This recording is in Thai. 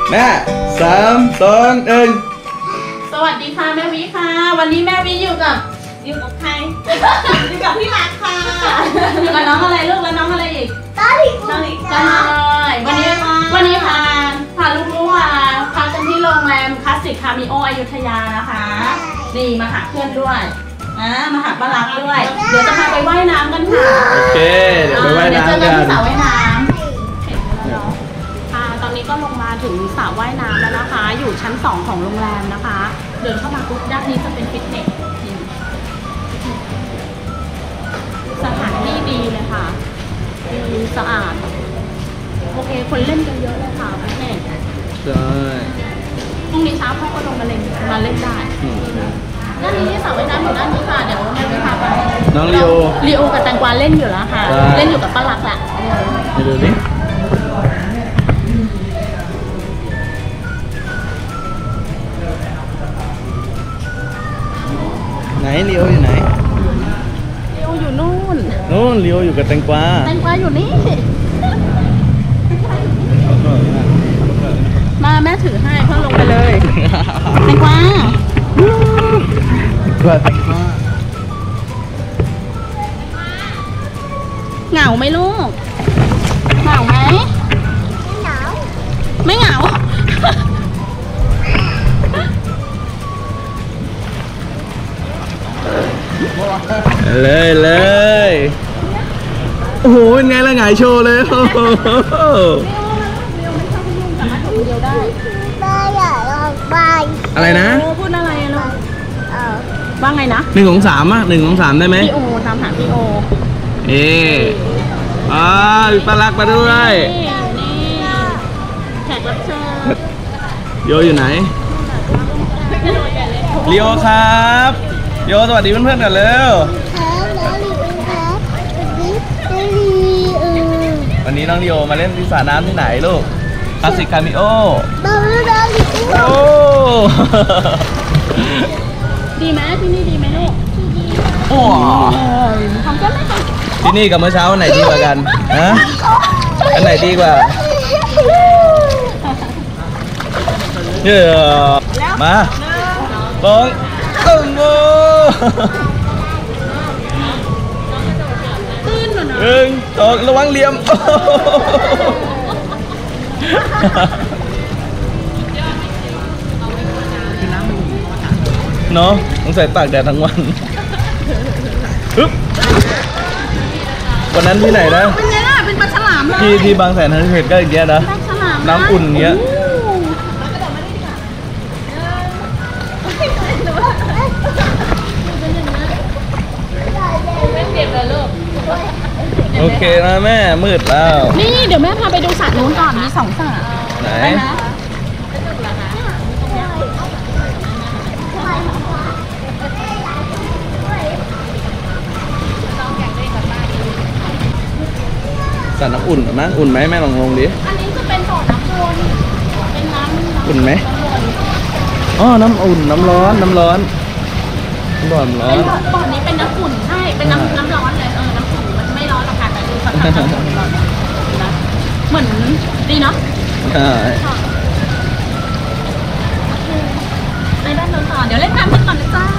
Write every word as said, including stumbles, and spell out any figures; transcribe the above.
แม่สามสองหนึ่งสวัสดีค่ะแม่วิค่ะวันนี้แม่วิอยู่กับอยู่กับใครอยู่กับพี่รักค่ะอยู่กับน้องอะไรลูกแล้วน้องอะไรอีกต้าลิต้าลิจ้าวันนี้วันนี้พาพาลูกๆมาพักกันที่โรงแรมคลาสสิกคามิโออยุธยานะคะนี่มาหาเพื่อนด้วยนะมาหาป้ารักด้วยเดี๋ยวจะพาไปว่ายน้ำกันค่ะโอเคเดี๋ยวไปว่ายน้ำกันเดี๋ยวเจอกันที่สระว่ายน้ำค่ะตอนนี้ก็ลงมาถึงสระว่ายน้ำแล้วนะคะอยู่ชั้นสองของโรงแรมนะคะเดินเข้ามาปุ๊บด้านนี้จะเป็นฟิตเนสสถานที่ดีเลยค่ะดีสะอาดโอเคคนเล่นกันเยอะเลยค่ะฟิตเนสใช่พรุ่งนี้เช้าพ่อก็ลงมาเล่นมาเล่นได้ด้านนี้สระว่ายน้ำอยู่ด้านนี้ค่ะเดี๋ยวแม่จะพาไปน้องลีโอลีโอกับแตงกวาเล่นอยู่แล้วค่ะเล่นอยู่กับป้ารักแหละไปดูดิไหนลีโออยู่ไหนลีโออยู่นู่นนู่นลีโออยู่กับแตงกวาแตงกวาอยู่นี่มาแม่ถือให้พ่อลงไปเลยแตงกวาเหงาไหมลูกเหงาไหมไม่เหงาไม่เหงาเลยเลยโอ้โหเป็นไงล่ะไงโชว์เลยโอ้โหอะไรนะพูดอะไรอะลูกว่าไงนะหนึ่งของสามอะหนึ่งของสามได้ไหมพี่โอตามหาพี่โอเอ๊ะอ่าป้ารักมาด้วยนี่แขกรับเชิญโยอยู่ไหนลีโอครับโยสวัสดีเพื่อนๆกันเร็ววันนี้น้องลีโอมาเล่นที่สระน้ำที่ไหนลูกคลาสสิกคามิโอโอ้ดีไหมที่นี่ดีไหมลูกโอ้ทำกันไหมคะที่นี่กับเมื่อเช้าอันไหนดีกว่ากันฮะอันไหนดีกว่าเยอะมาบองตึงโง่ตื้นหน่อยนะเอิงตกระวังเหลี่ยมเนาะต้องใส่ตากแดดทั้งวันปึ๊บวันนั้นที่ไหนนะเป็นไงล่ะเป็นปลาฉลามเลยที่ที่บางแสนทันเขตก็อย่างเงี้ยนะน้ำอุ่นเงี้ยโอเคนะแม่มืดแล้วนี่เดี๋ยวแม่พาไปดูสระนู้นก่อนมีสองสระไหนสระน้ำอุ่นมั้งอุ่นไหมแม่ลองลงดิอันนี้จะเป็นบ่อน้ำวนเป็นน้ำอุ่นไหมอ๋อน้ำอุ่นน้ำร้อนน้ำร้อนบ่อน้ำร้อนบ่อนี้เป็นน้ำอุ่นใช่เป็นน้ำน้ำร้อนเลยเออน้ำอุ่นมันไม่ร้อนหรอกค่ะแต่ดูสภาพน้ำอุ่นร้อนนะเหมือนดีเนาะใช่ในด้านโน้นต่อเดี๋ยวเล่นน้ำกันก่อนนะจ้า